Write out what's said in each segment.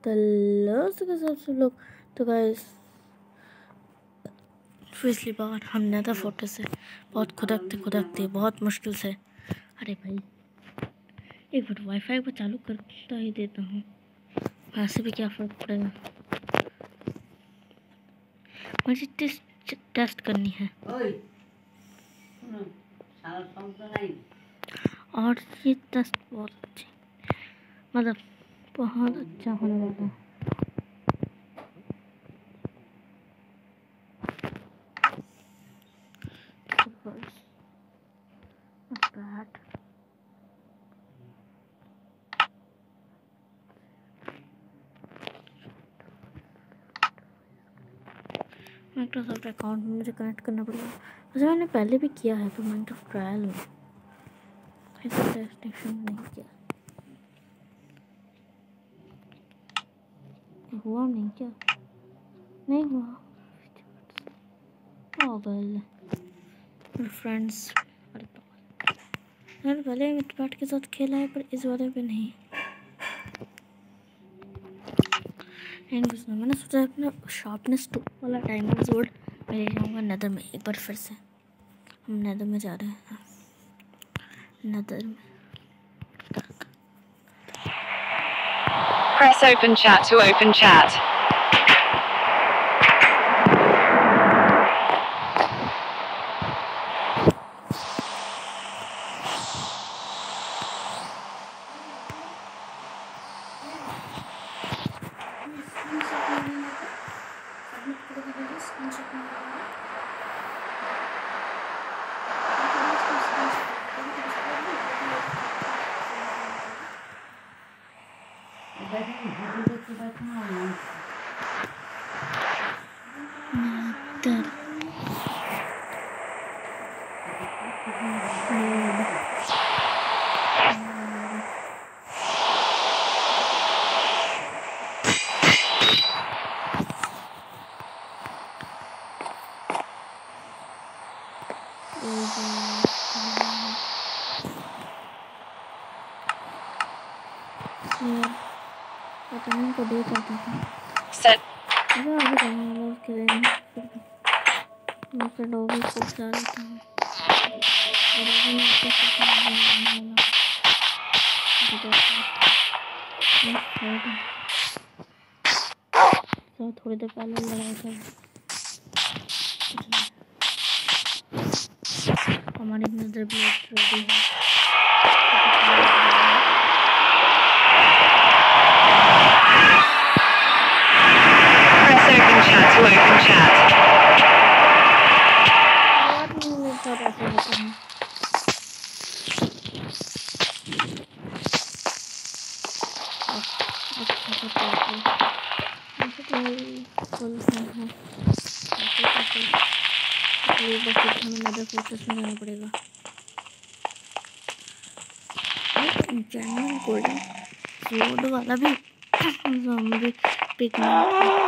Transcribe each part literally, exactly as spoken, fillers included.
Hello सब लोग। तो गाइस पिछली बार हमने था फोटो से बहुत खुदकते खुदकते बहुत मुश्किल से, अरे भाई एक बार वाईफाई को चालू करता ही देता हूँ, वैसे भी क्या फ़र्क पड़ेगा। मुझे टेस्ट टेस्ट करनी है और ये टेस्ट बहुत अच्छी मतलब बहुत अच्छा होने वाला है। माइक्रोसॉफ्ट अकाउंट में मुझे कनेक्ट करना पड़ेगा। वैसे मैंने पहले भी किया है तो माइक्रोसॉफ्ट ट्रायल में ऐसा टेस्टिंग नहीं किया। हुआ नहीं क्या? नहीं हुआ। ओ वेल फ्रेंड्स, मैंने पहले मिटपाट के साथ खेला है पर इस वाले पे नहीं। मैंने सोचा अपना शार्पनेस टू वाला टाइमर जोड़ मैं ले जाऊँगा नेदर में। एक बार फिर से हम नेदर में जा रहे हैं। नेदर में Press open chat to open chat. को दे जाता था Set. अरे आगे जाना है उसके लिए मैं तो डॉगी को जा रहा हूँ और अभी मैं तो तो थोड़ी देर पहले लड़ाई था हमारी नजर ब्लेड रेडी है। To open chat. हमें फोकस में जाना पड़ेगा। जनरल गोल्डन रोड वाला भी ज़ॉम्बी पिकनिक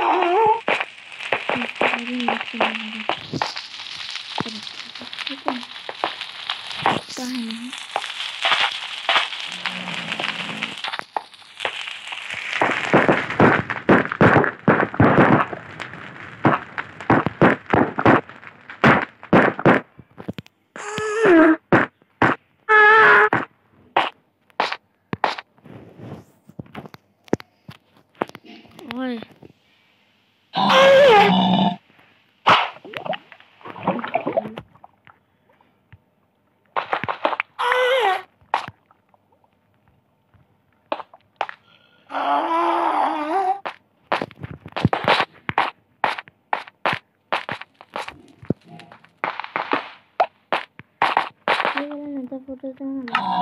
फोटो से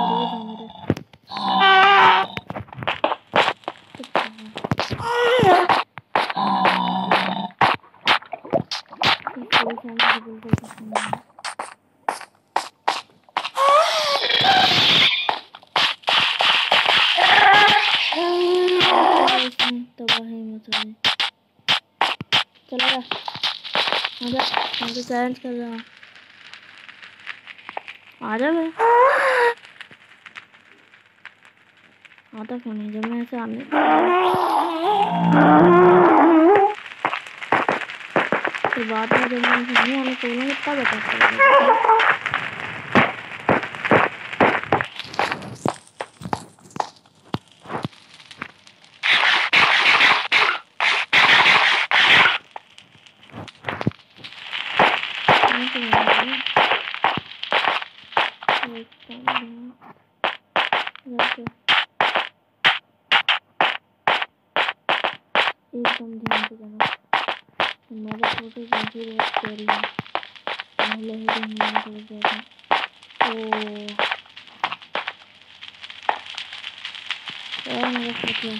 तबाही मचाई। चलो आजा, मैं तो चैलेंज कर रहा हूँ। आजा भाई, आता क्यों नहीं जब मैं सामने तो बाद में जब मैं नहीं आने को बोलूँगी तब अटैक करेगा। एकदम ध्यान से जाना। मेरा फोटो जल्दी रेड कर रही है। पहले ही दिन में हो गया था। ओ और मेरा फोटो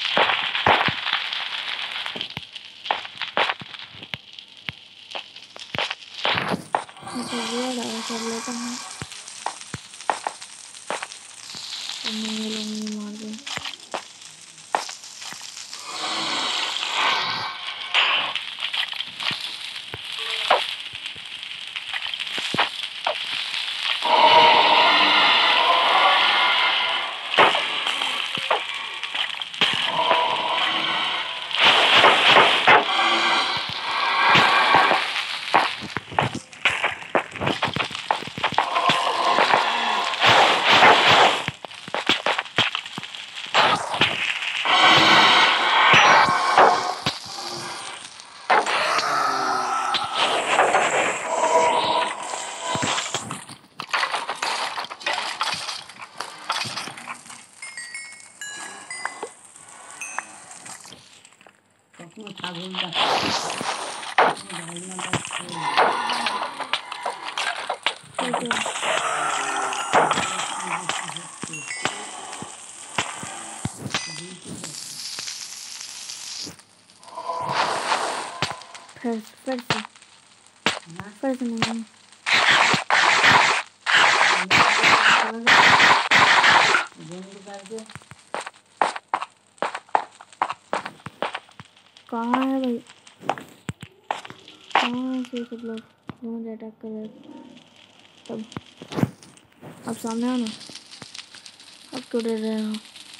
मुझे ये डाल कर लेता हूँ। और मैं लोग मार दूँ। फिर फिर से फिर से नहीं कहाँ है भाई? कहाँ है से सब लोग मुझे अटैक कर रहे? तब अब सामने आओ ना। अब क्यों डर रहे हो?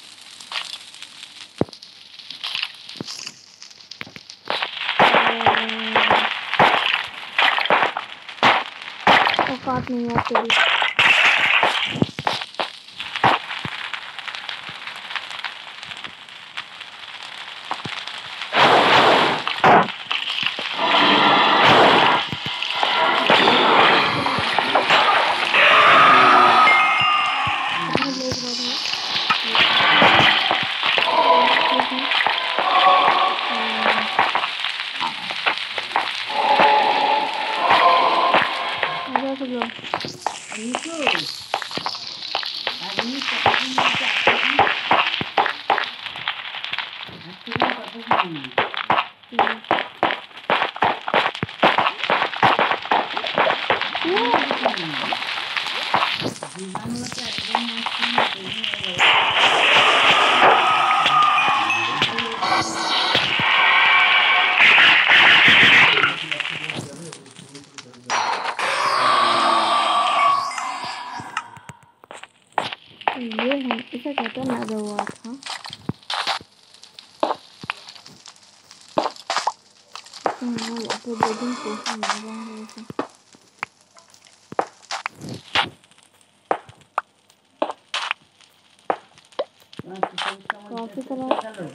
औकात नहीं है तेरी। ये है इसे कहते हैं लगा हुआ था। तो दो दिन पोषण लगा है इसे। कॉफी करा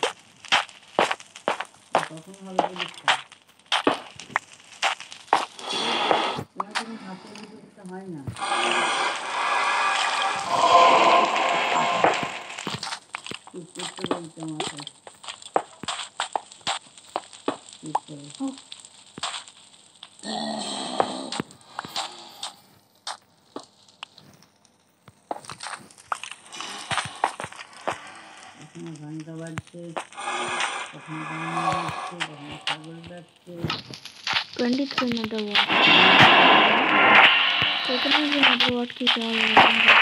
ঘন্টা বাজছে, কখন গান বাজছে, কখন ছাগল বাজছে। ट्वेंटी थ्री मेगावाट कितना भी मेगावाट की क्या होगा?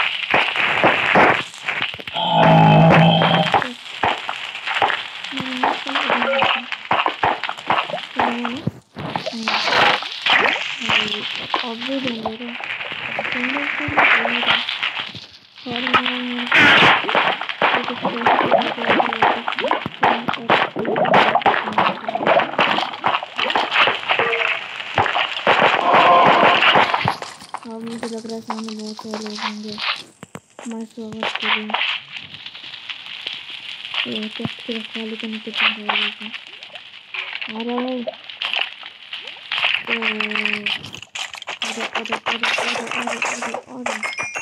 और हमारे सामने बहुत सारे लोग होंगे हमारे स्वागत के लिए। तो टेस्ट की रखवाली करने के लिए आ रहे हैं। तो अरे अरे अरे अरे अरे अरे अरे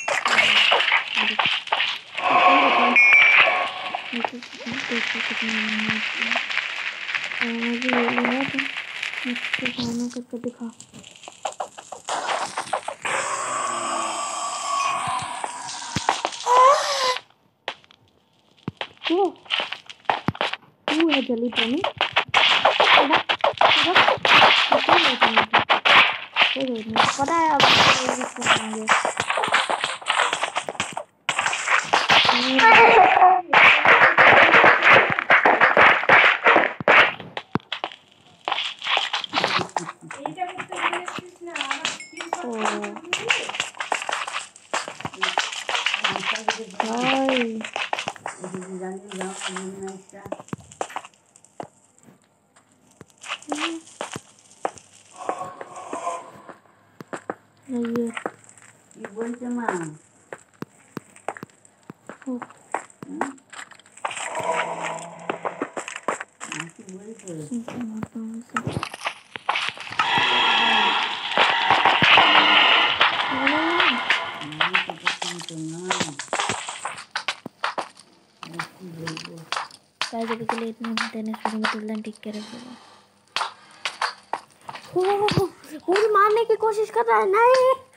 करके दिखा। वो तू है जली पानी पता है अब কি বলছে মা? কি বলছে? गाइस अभी के लिए इतना देने से मतलब टिक के रखेगा। वो मारने की कोशिश कर रहा है। नहीं